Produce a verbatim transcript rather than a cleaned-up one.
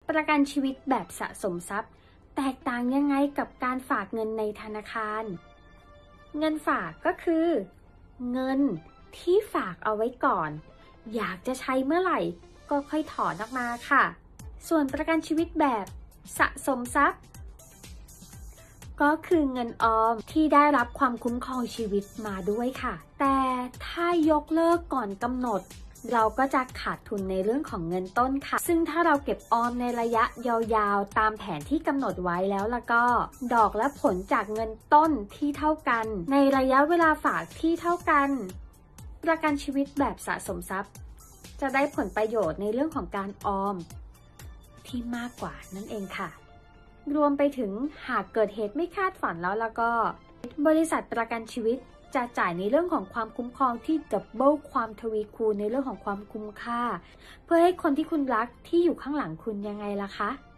ประกันชีวิตแบบสะสมทรัพย์แตกต่างยังไงกับการฝากเงินในธนาคารเงินฝากก็คือเงินที่ฝากเอาไว้ก่อนอยากจะใช้เมื่อไหร่ก็ค่อยถอนออกมาค่ะส่วนประกันชีวิตแบบสะสมทรัพย์ก็คือเงินออมที่ได้รับความคุ้มครองชีวิตมาด้วยค่ะแต่ถ้ายกเลิกก่อนกำหนดเราก็จะขาดทุนในเรื่องของเงินต้นค่ะซึ่งถ้าเราเก็บออมในระยะยาวๆตามแผนที่กำหนดไว้แล้วแล้วก็ดอกและผลจากเงินต้นที่เท่ากันในระยะเวลาฝากที่เท่ากันประกันชีวิตแบบสะสมทรัพย์จะได้ผลประโยชน์ในเรื่องของการออมที่มากกว่านั่นเองค่ะรวมไปถึงหากเกิดเหตุไม่คาดฝันแล้วแล้วก็บริษัทประกันชีวิตจะจ่ายในเรื่องของความคุ้มครองที่ดับเบิลความทวีคูณในเรื่องของความคุ้มค่าเพื่อให้คนที่คุณรักที่อยู่ข้างหลังคุณยังไงล่ะคะ